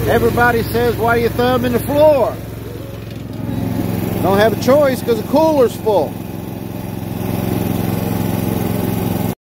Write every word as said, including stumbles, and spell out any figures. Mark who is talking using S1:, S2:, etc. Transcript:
S1: Everybody says, why you thumb in the floor? Don't have a choice because the cooler's full.